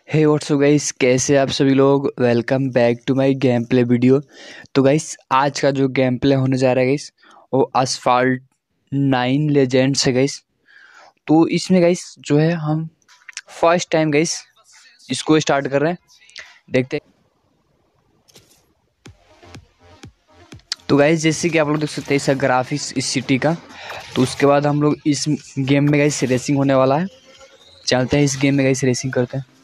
हे WhatsApp guys, कैसे आप सभी लोग। Welcome back to my game play video. तो गाइस आज का जो गेम प्ले होने जा रहा है गाइस वो असफाल्ट 9 लेजेंड्स है गाइस। तो इसमें गाइस जो है हम फर्स्ट टाइम गाइस इसको स्टार्ट कर रहे हैं, देखते हैं। तो गाइस जैसे कि आप लोग देख सकते हैं इसका ग्राफिक्स इस सिटी का। तो उसके बाद हम लोग इस गेम में गाइस रेसिंग होने वाला है। चलते हैं इस गेम में गाइस रेसिंग करते हैं।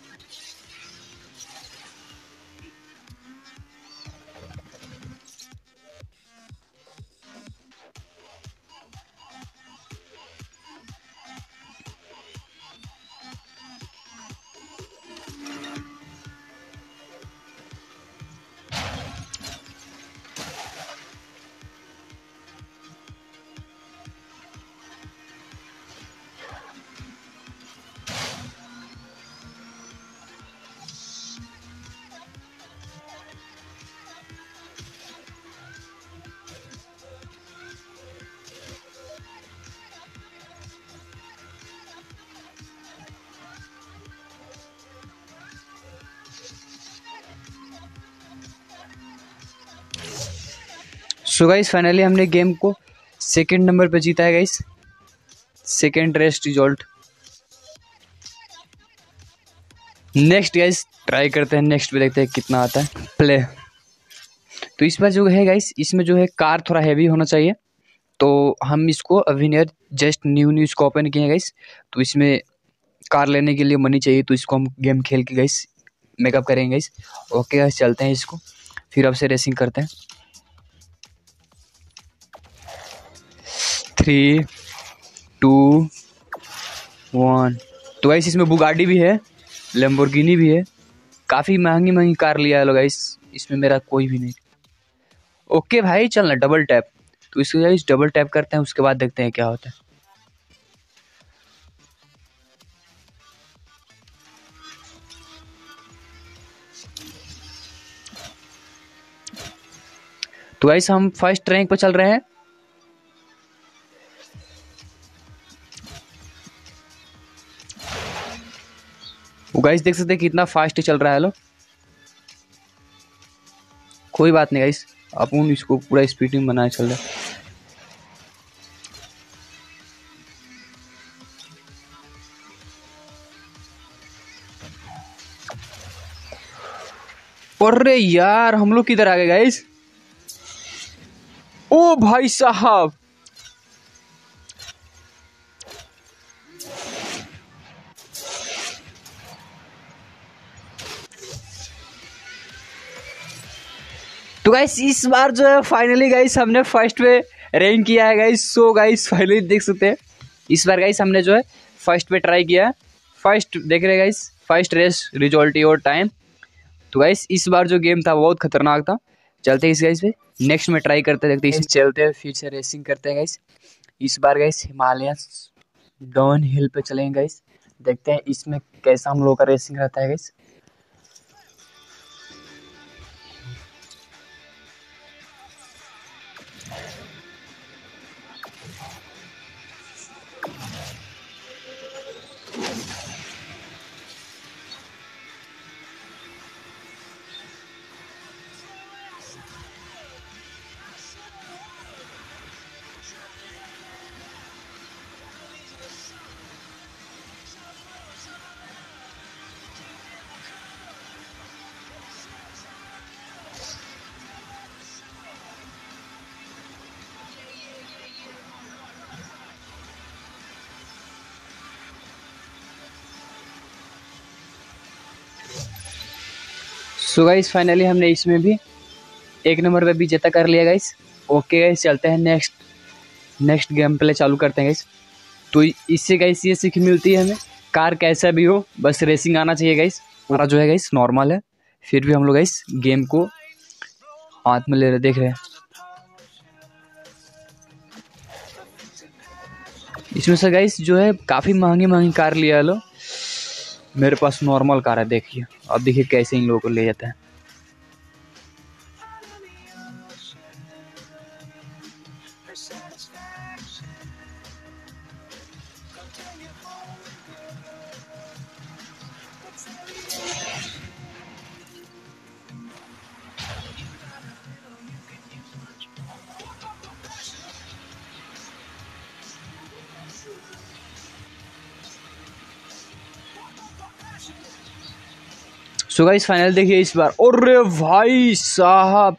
सो गाइस फाइनली हमने गेम को सेकंड नंबर पे जीता है guys, second race result. Next guys try करते हैं, नेक्स्ट पे देखते हैं कितना आता है प्ले। तो इस बार जो है गाइस इसमें जो है कार थोड़ा हैवी होना चाहिए। तो हम इसको अभी नहीं, जस्ट न्यू इसको ओपन किए हैं गाइस। तो इसमें कार लेने के लिए मनी चाहिए, तो इसको हम गेम खेल के गाइस मेकअप करेंगे गाइस। ओके गाइस चलते हैं इसको, फिर अब से रेसिंग करते हैं। 3, 2, 1। तो गाइस इसमें बुगाडी भी है, लैम्बोर्गिनी भी है। काफ़ी महंगी महंगी कार लिया है लोग गाइस, इसमें मेरा कोई भी नहीं। ओके भाई चलना डबल टैप। तो इसको गाइस डबल टैप करते हैं, उसके बाद देखते हैं क्या होता है। तो गाइस हम फर्स्ट रैंक पर चल रहे हैं। वो गाइस देख सकते हैं कितना फास्ट चल रहा है लो। कोई बात नहीं गाइस, अपन इसको पूरा स्पीड में बनाए चल रहे हैं। अरे यार हम लोग किधर आ गए गाइस। ओ भाई साहब, तो गाइस इस बार जो है फाइनली गाइस हमने फर्स्ट पे रैंक किया है गाइस। सो गाइस फाइनली देख सकते हैं इस बार गाइस हमने जो है फर्स्ट पे ट्राई किया है। फर्स्ट देख रहे guys, first race result your time. तो गाइस इस बार जो गेम था बहुत खतरनाक था। चलते हैं इस गाइस पे नेक्स्ट में ट्राई करते देखते हैं, चलते हैं फिर से रेसिंग करते हैं गाइस। इस बार गाइस हिमालय डाउन हिल पे चलेंगे गाइस, देखते हैं इसमें कैसा हम लोग का रेसिंग रहता है गाइस। सो गाइस फाइनली हमने इसमें भी एक नंबर पे विजेता कर लिया गाइस। ओके गाइस चलते हैं नेक्स्ट गेम प्ले चालू करते हैं गाइस। तो इससे गाइस ये सीख मिलती है हमें, कार कैसा भी हो बस रेसिंग आना चाहिए गाइस। हमारा जो है गाइस नॉर्मल है, फिर भी हम लोग गाइस गेम को हाथ में ले रहे, देख रहे हैं। इसमें से गाइस जो है काफ़ी महंगी महंगी कार लिया लो। मेरे पास नॉर्मल कार है, देखिए अब देखिए कैसे इन लोगों को ले जाता है। सो गाइस फाइनल देखिए इस बार, अरे भाई साहब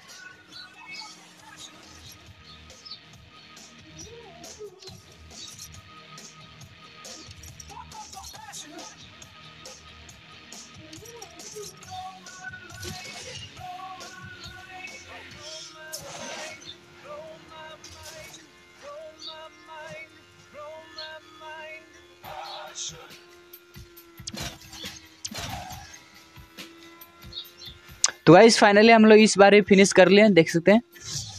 तो गाइस फाइनली हम लोग इस बार ही फिनिश कर लिए, देख सकते हैं।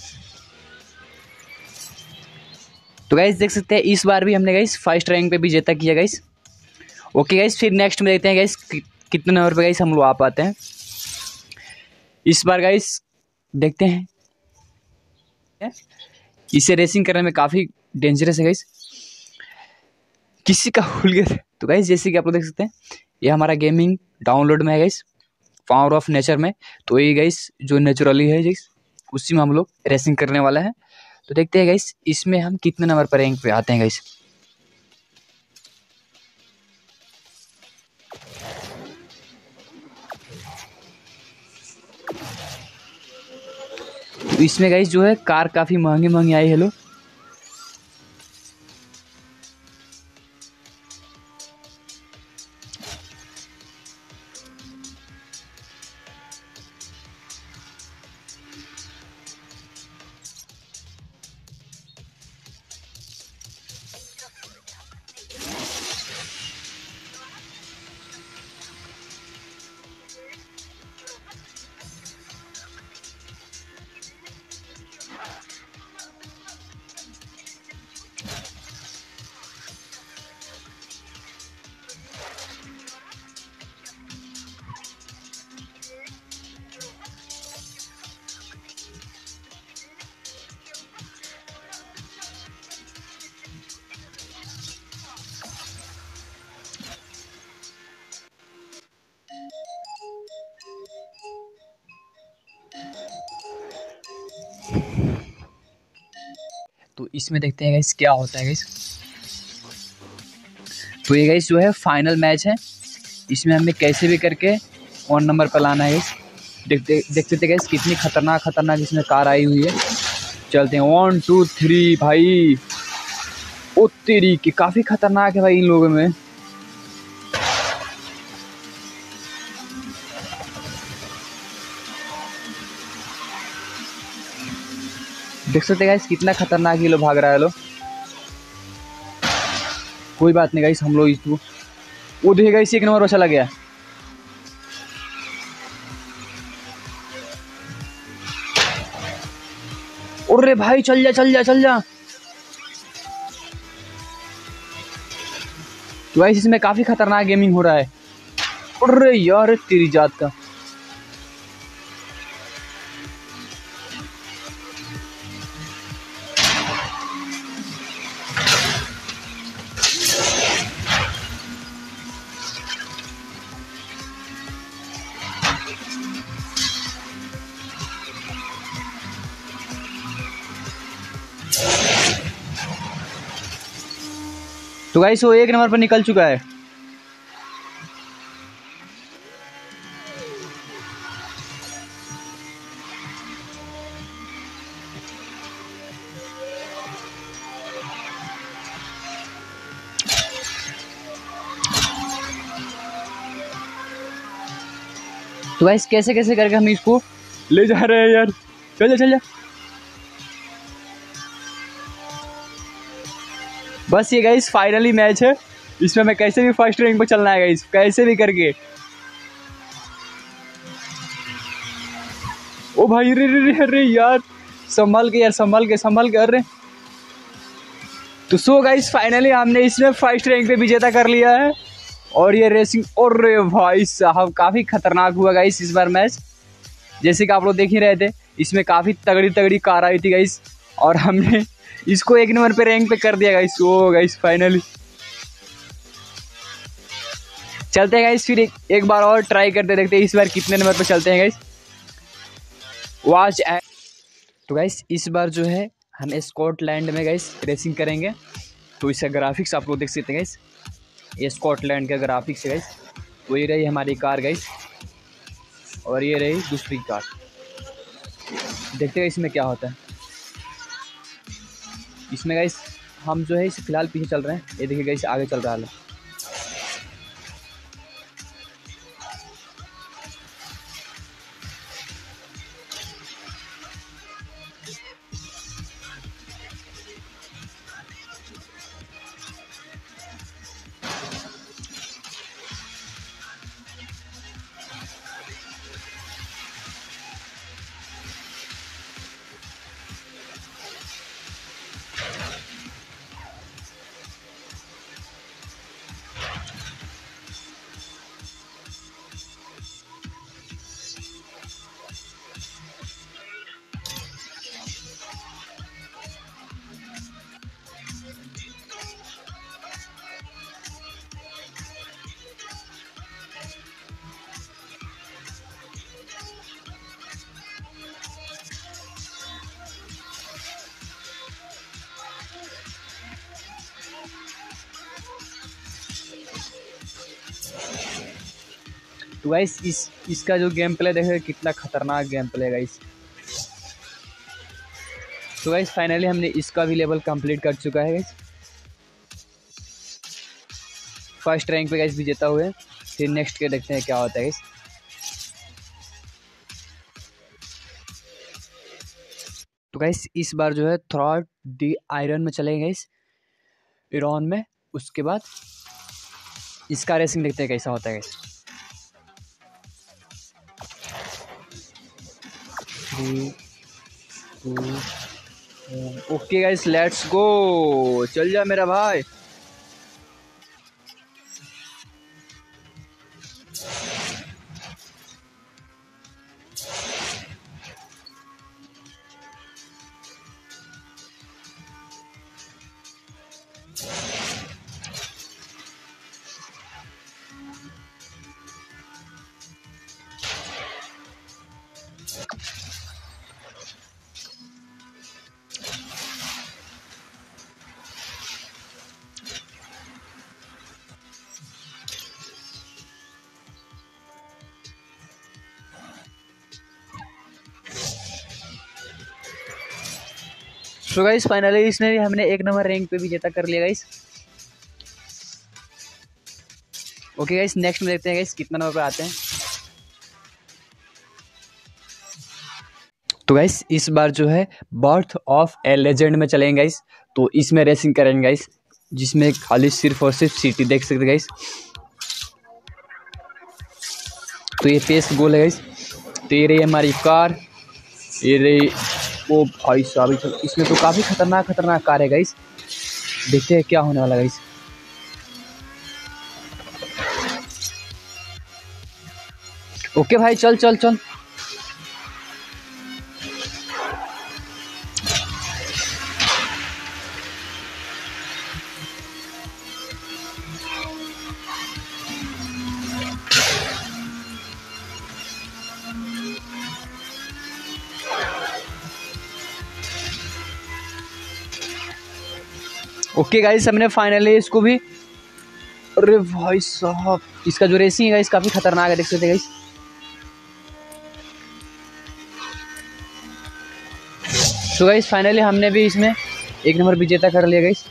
तो गाइस देख सकते हैं इस बार भी हमने गाइस फर्स्ट रैंक पे विजेता किया गाइस। ओके गाइस, फिर नेक्स्ट में देखते हैं गाइस कितने नंबर पे गाइस हम लोग आ पाते हैं इस बार गाइस। देखते हैं, इसे रेसिंग करने में काफ़ी डेंजरस है गाइस, किसी का भूल गया। तो गाइस जैसे कि आप लोग देख सकते हैं ये हमारा गेमिंग डाउनलोड में है गाइस, पावर ऑफ नेचर में। तो ये गाइस जो नेचुरली है गाइस उसी में हम लोग रेसिंग करने वाला है। तो देखते हैं गाइस इसमें हम कितने नंबर पर रैंक पे आते हैं गाइस। तो इसमें गाइस जो है कार काफ़ी महंगी महंगी आई है लो। तो इसमें देखते हैं गाइस क्या होता है गाइस। तो ये गाइस जो है फाइनल मैच है, इसमें हमें कैसे भी करके 1 नंबर पर लाना है गाइस। देखते थे गाइस कितनी खतरनाक इसमें कार आई हुई है। चलते हैं 1 2 3 भाई। ओ तेरी की काफ़ी खतरनाक है भाई इन लोगों में। देख सकते गाइस कितना खतरनाक ये लोग भाग रहा है लो। कोई बात नहीं गाइस, हम लोग इसको वो देखिए गाइस 1 नंबर पर चला गया। अरे भाई चल जा। तो गाइस इसमें काफी खतरनाक गेमिंग हो रहा है। अरे यार तेरी जात का। तो गाइस वो 1 नंबर पर निकल चुका है। तो गाइस कैसे करके हम इसको ले जा रहे हैं यार। चल जा। बस ये गाइस फाइनली मैच है, इसमें मैं कैसे भी फर्स्ट रैंक पे चलना है गाइस, कैसे भी करके। ओ भाई रे यार संभल के अरे। तो सो गाइस फाइनली हमने इसमें फर्स्ट रैंक पे विजेता कर लिया है। और ये रेसिंग, और भाई साहब काफ़ी खतरनाक हुआ गाइस इस बार मैच। जैसे कि आप लोग देख ही रहे थे इसमें काफ़ी तगड़ी कार आई थी गाइस, और हमने इसको 1 नंबर पे रैंक पे कर दिया गाइस। ओ गाइस फाइनली चलते हैं गाइस, फिर एक बार और ट्राई करते देखते हैं इस बार कितने नंबर पे चलते हैं गाइस। वॉच। तो गाइस इस बार जो है हम स्कॉटलैंड में गाइस रेसिंग करेंगे। तो इसका ग्राफिक्स आप लोग देख सकते हैं गाइस, ये स्कॉटलैंड का ग्राफिक्स है गाइस। तो ये रही हमारी कार गाइस। और ये रही दूसरी कार। देखते हैं इसमें क्या होता है। इसमें गाइस हम जो है इसे फिलहाल पीछे चल रहे हैं, ये देखिए गाइस आगे चल रहा है। तो गाइस इसका जो गेम प्ले देखे कितना खतरनाक गेम प्ले है गाइस। तो गाइस फाइनली हमने इसका भी लेवल कंप्लीट कर चुका है गाइस, फर्स्ट रैंक पे गाइस विजेता हुए। फिर नेक्स्ट के देखते हैं क्या होता है गाइस। तो गाइस इस बार जो है थ्रॉट डी आयरन में चलेंगे गाइस, ईरान में। उसके बाद इसका रेसिंग देखते हैं कैसा होता है guys. 3 2 okay guys let's go, चल जा मेरा भाई। सो गाइस फाइनली इसमें भी हमने 1 नंबर रैंक पे भी जेता कर लिया गाइस। ओके गाइस नेक्स्ट में देखते हैं गाइस कितना नंबर पे आते हैं। तो गाइस इस बार जो है बर्थ ऑफ ए लेजेंड में चलेंगे गाइस। तो इसमें रेसिंग करेंगे गाइस, जिसमें खाली सिर्फ और सिर्फ सिटी देख सकते गाइस। तो ये पेस गोल है गाइस। तो ये रही हमारी कार, ये रही वो भाई साहब, इसमें तो काफ़ी खतरनाक खतरनाक कार है गाइस। देखते हैं क्या होने वाला गाइस। ओके भाई चल चल चल। ओके गाइस हमने फाइनली इसको भी, अरे भाई साहब इसका जो रेसिंग है गाइस काफ़ी खतरनाक है, देख सकते हैं गाइस। तो गाइस फाइनली हमने भी इसमें 1 नंबर विजेता कर लिया गाइस।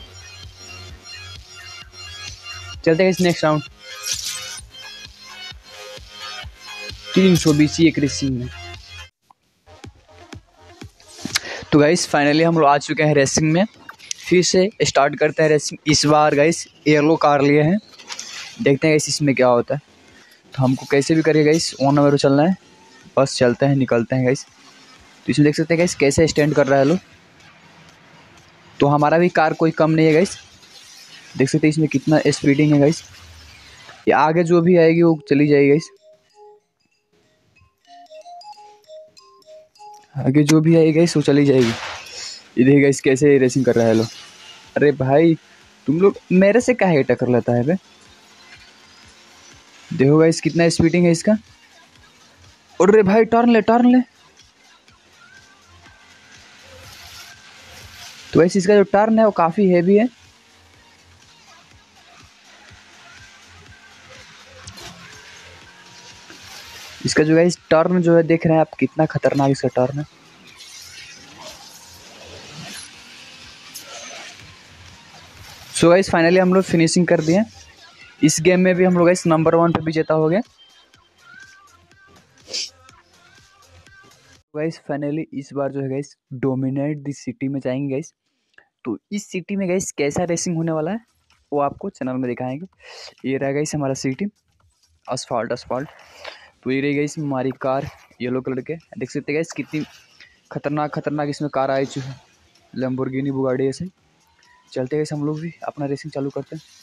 चलते गाइस नेक्स्ट राउंड। 320 एक रेसिंग में। तो गाइस फाइनली हम लोग आ चुके हैं रेसिंग में। फिर से स्टार्ट करते हैं रेसिंग। इस बार गाइस येलो कार लिए हैं, देखते हैं गाइस इसमें क्या होता है। तो हमको कैसे भी करिए गाइस 1 नंबर पर चलना है, बस चलते हैं निकलते हैं गाइस। तो इसमें देख सकते हैं गाइस कैसे स्टैंड कर रहा है लोग। तो हमारा भी कार कोई कम नहीं है गाइस, देख सकते हैं इसमें कितना स्पीडिंग है गाइस। ये आगे जो भी आएगी वो चली जाएगी गाइस, आगे जो भी आएगी गाइस वो चली जाएगी। ये देखिए गाइस कैसे रेसिंग कर रहा है लोग। अरे भाई तुम लोग मेरे से काहे टक्कर लेता है बे। देखो गाइस कितना स्पीडिंग है इसका। अरे भाई टर्न ले टर्न ले। तो वैसे इसका जो टर्न है वो काफ़ी हैवी है। इसका जो गाइस टर्न जो है देख रहे हैं आप, कितना खतरनाक इसका टर्न है। सो गाइस फाइनली हम लोग फिनिशिंग कर दिए। इस गेम में भी हम लोग गाइस नंबर 1 पे विजेता हो गए। गाइस फाइनली इस बार जो है गाइस डोमिनेट दी सिटी में जाएंगे गाइस। तो इस सिटी में गाइस कैसा रेसिंग होने वाला है वो आपको चैनल में दिखाएंगे। ये रहा गाइस हमारा सिटी, असफाल्ट। तो ये रही गाइस हमारी कार येलो कलर के, देख सकते हैं गाइस कितनी खतरनाक इसमें कार आई चुकी है, लैम्बोर्गिनी बुगाड़ी ऐसे। चलते गाइस हम लोग भी अपना रेसिंग चालू करते हैं।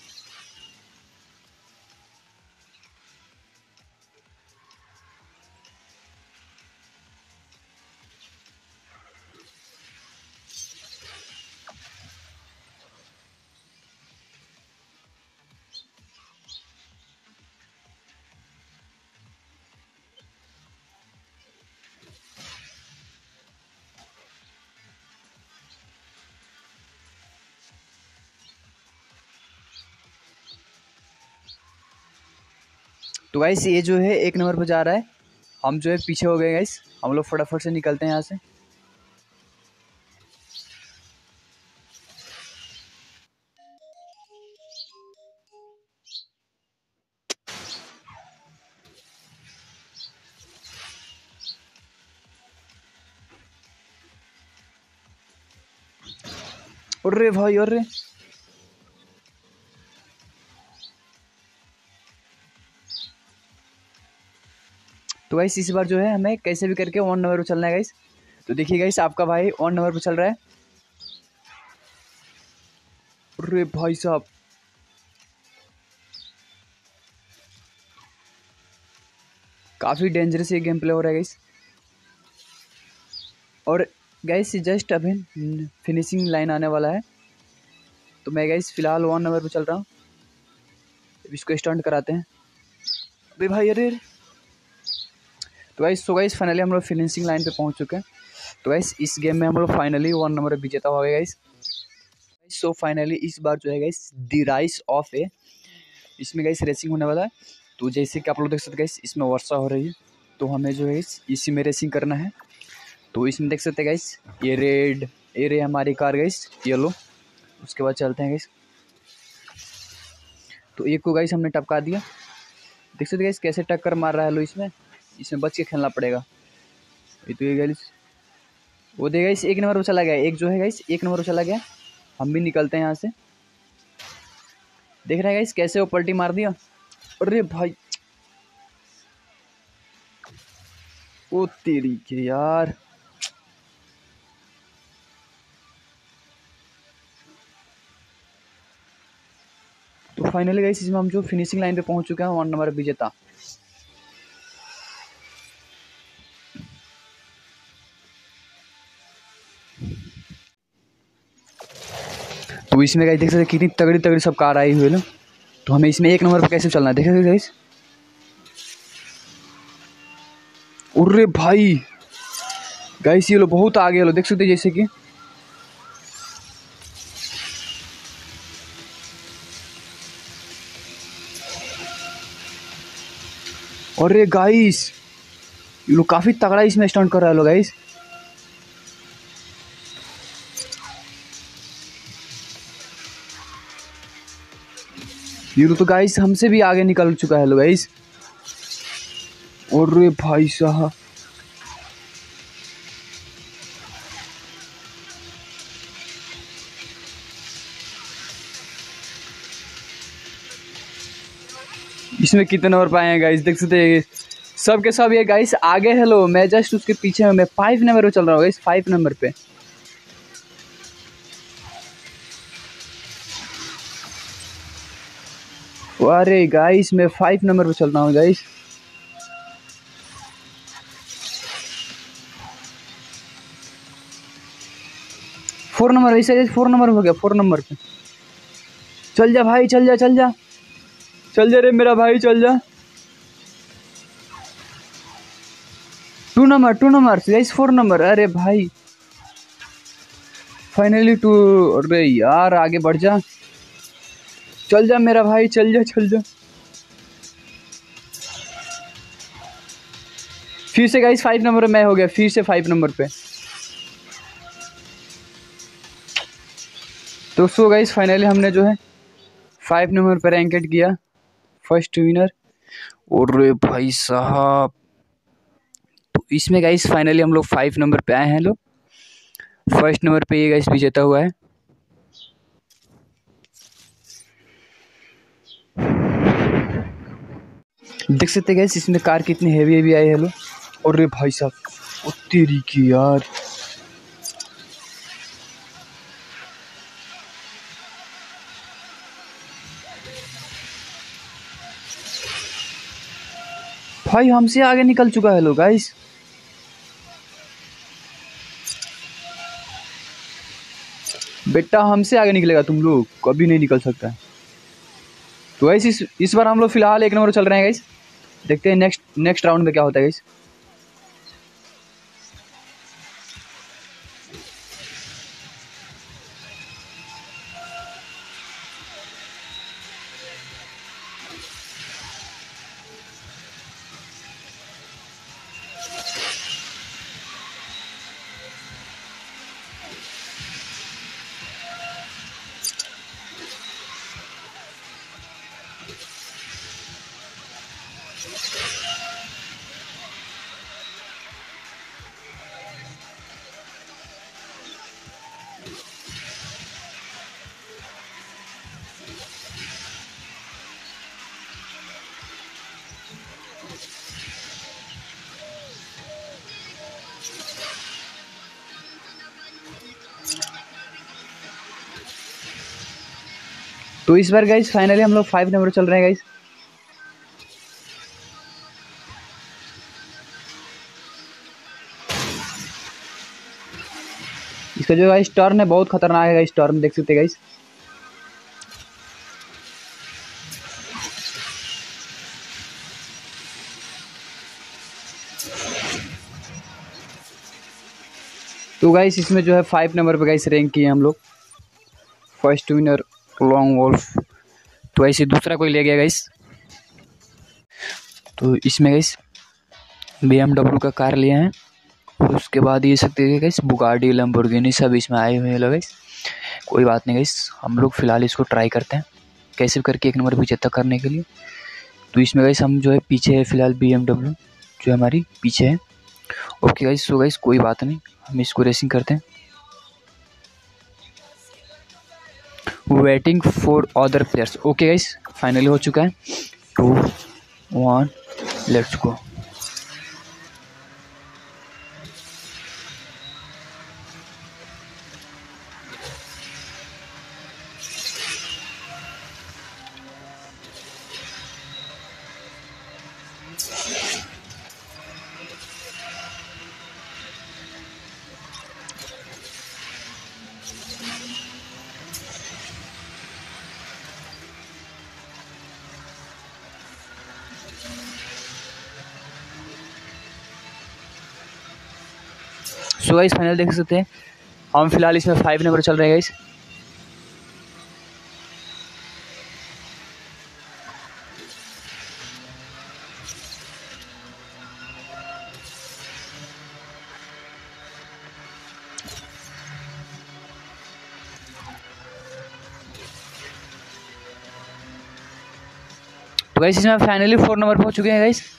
तो गाइस ये जो है 1 नंबर पर जा रहा है, हम जो है पीछे हो गए गाइस। हम लोग फटाफट से निकलते हैं यहाँ से। अरे भाई अरे, तो गाइस इस बार जो है हमें कैसे भी करके 1 नंबर पर चलना है गाइस। तो देखिए गाइस आपका भाई 1 नंबर पर चल रहा है। अरे भाई साहब, काफ़ी डेंजरस ये गेम प्ले हो रहा है गाइस। और गाइस जस्ट अभी फिनिशिंग लाइन आने वाला है। तो मैं गाइस फिलहाल 1 नंबर पर चल रहा हूँ। इसको स्टंट कराते हैं। अरे भाई अरे, तो गाइस फाइनली हम लोग फिनिशिंग लाइन पे पहुंच चुके हैं। तो गाइस इस गेम में हम लोग फाइनली 1 नंबर पे विजेता हो गए गाइस। सो फाइनली इस बार जो है guys the rise of a, इसमें गाइस रेसिंग होने वाला है। तो जैसे कि आप लोग देख सकते हैं गाइस इसमें वर्षा हो रही है, तो हमें जो है इसी में रेसिंग करना है। तो इसमें देख सकते हैं गाइस ये रेड, ये रे हमारी कार गाइस येलो। उसके बाद चलते हैं गाइस। तो एक को गाइस हमने टपका दिया, देख सकते गाइस कैसे टक्कर मार रहा है लो। इसमें बच के खेलना पड़ेगा। ये तो ये गाइस वो दे गाइस 1 नंबर पर चला गया, एक जो है गाइस 1 नंबर पर चला गया। हम भी निकलते हैं यहाँ से। देख रहे हैं गाइस कैसे वो पलटी मार दिया। अरे भाई ओ तेरी के यार, तो फाइनली गाइस इसमें हम जो फिनिशिंग लाइन पे पहुंच चुके हैं 1 नंबर विजेता। तो इसमें गाइस देख सकते कितनी तगड़ी तगड़ी सब कार आई हुई है ना। तो हमें इसमें 1 नंबर पे कैसे चलना है देखेंगे गाइस। अरे भाई गाइस ये लो बहुत आगे लो, देख सकते जैसे कि अरे गाइस ये लोग काफी तगड़ा इसमें स्टंट कर रहा है लो गाइस। ये लोग तो गाइस हमसे भी आगे निकल चुका है लो गाइस। अरे भाई साहब इसमें कितने नंबर पाए हैं गाइस, देख सकते हैं सब के सब ये गाइस आगे है लो। मैं जस्ट उसके पीछे हूँ, मैं 5 नंबर पे चल रहा हूँ गाइस, 5 नंबर पे। अरे गाइस मैं 5 नंबर पे चल रहा हूँ गाइस। फोर नंबर ऐसे 4 नंबर हो गया, 4 नंबर पे। चल जा भाई, चल जा रे मेरा भाई, चल जा। 2 नंबर गाइस, 4 नंबर। अरे भाई फाइनली 2। अरे यार आगे बढ़ जा, चल जा मेरा भाई, चल जा। फिर से गाइस 5 नंबर पे मैं हो गया, फिर से 5 नंबर पे। तो सो गाइस फाइनली हमने जो है 5 नंबर पर रैंकेड किया, फर्स्ट विनर। और भाई साहब, तो इसमें गाइस फाइनली हम लोग 5 नंबर पे आए हैं लोग। फर्स्ट नंबर पे ये गाइस विजेता हुआ है। देख सकते गाइस इसमें कार कितनी हेवी हेवी आई है लोग। और भाई साहब, ओ तेरी की यार, भाई हमसे आगे निकल चुका है लोग गाइस। बेटा हमसे आगे निकलेगा तुम लोग, कभी नहीं निकल सकता है। तो गाइस इस बार हम लोग फिलहाल 1 नंबर चल रहे हैं गाइस। देखते हैं नेक्स्ट राउंड में क्या होता है गाइस। तो इस बार गाइस फाइनली हम लोग 5 नंबर चल रहे हैं गाइस। इसका जो गाइस टर्न है बहुत खतरनाक है गाइस, टर्न देख सकते हैं गाइस। तो गाइस इसमें जो है 5 नंबर पे गाइस रैंक किए हम लोग। First winner long wolf. तो ऐसे दूसरा कोई ले गया गाइस। तो इसमें गाइस BMW का कार लिए हैं। और उसके बाद ये सकते हैं गाइस बुगार्डी लैम्बोर्गिनी सब इसमें आए हुए हैं लोग गाइस। कोई बात नहीं गाइस, हम लोग फिलहाल इसको ट्राई करते हैं कैसे करके 1 नंबर विजेता करने के लिए। तो इसमें गाइस हम जो है पीछे है फिलहाल, BMW जो हमारी पीछे है। ओके गाइस, सो गाइस कोई बात नहीं, हम इसको रेसिंग करते हैं। Waiting for other players. Okay guys finally हो चुका है। 2 1 let's go. So guys final देख सकते हैं हम फिलहाल इसमें 5 नंबर चल रहे हैं गाइस। तो गाइस इसमें फाइनली 4 नंबर पहुंच चुके हैं गाइस।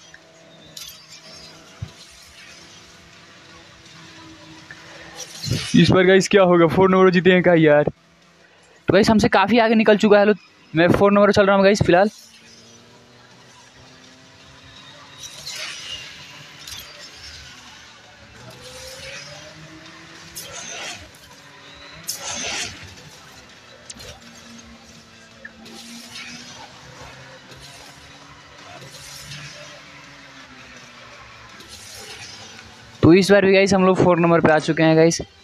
इस बार गाइस क्या होगा, 4 नंबर जीते हैं क्या यार। तो गाइस हमसे काफ़ी आगे निकल चुका है। लो मैं 4 नंबर चल रहा हूँ गाइस फिलहाल। तो इस बार भी गाइस हम लोग 4 नंबर पे आ चुके हैं गाइस।